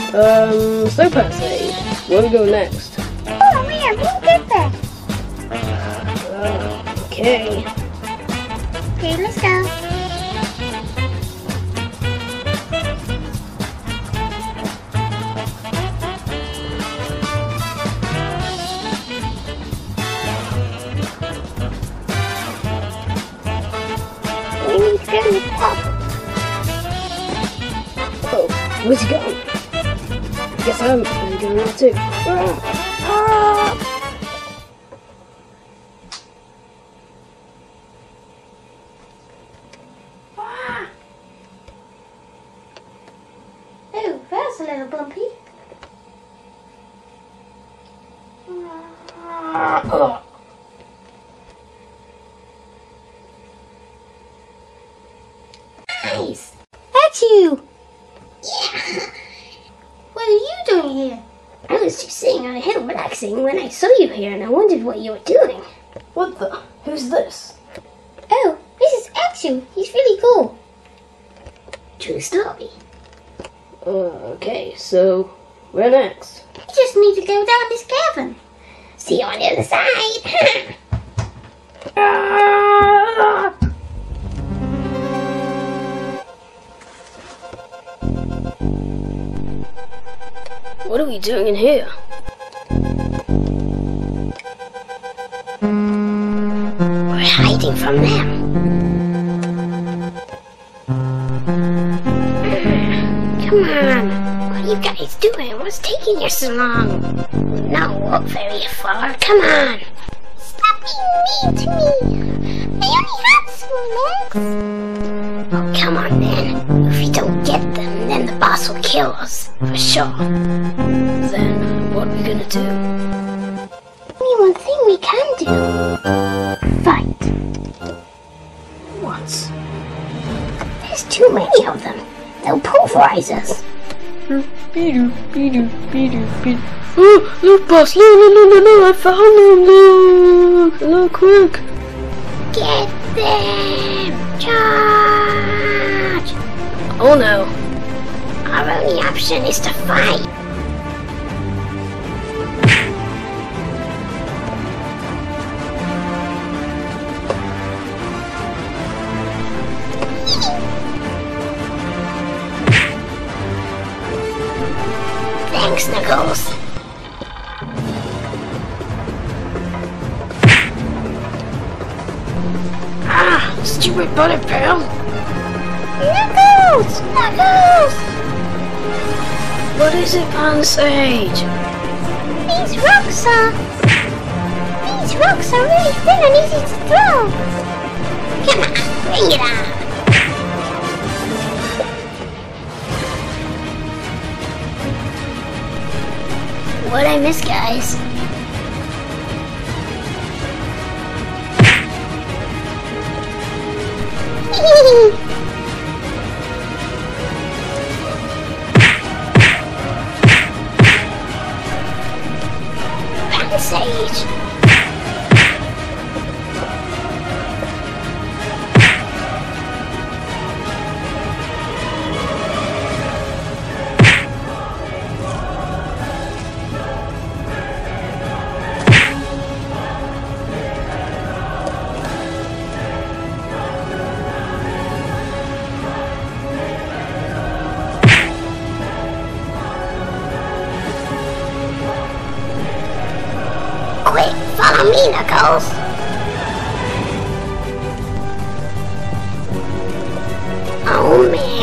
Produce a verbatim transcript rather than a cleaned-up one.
Um, so Passade, where do we go next? Oh man, we'll get there. Uh, okay. Okay, let's go. We need to go up. Oh, where's he going? Guess I'm I'm going now too. Ah, ah. Oh, that's a little bumpy. Ah. Nice. That's you. Yeah. What are you doing here? I was just sitting on a hill relaxing when I saw you here and I wondered what you were doing. What the? Who's this? Oh, this is Axel. He's really cool. True story. Uh, okay, so where next? We just need to go down this cavern. See you on the other side. Ah! What are we doing in here? We're hiding from them. Come on. What are you guys doing? What's taking you so long? We've not walked very far. Come on. Stop being mean to me. I only had some legs. Oh, come on then. If we don't get them, then the boss will kill us. For sure. Then what are we gonna do? Only one thing we can do. Fight. What? There's too many of them. They'll pulverize us. Beedoo, beedoo, beedoo, beedoo. Oh, look, boss! Look, look, look, look, look! I found them! Look! Look, quick! Get them! Charge! Oh no! Our only option is to fight. Thanks, Knuckles. Ah! Stupid butter pal! Knuckles! Knuckles! What is it, Pansage? These rocks are... These rocks are really thin and easy to throw. Come on, bring it on. What'd I miss, guys? Pansage. Quick, follow me, Knuckles. Oh man.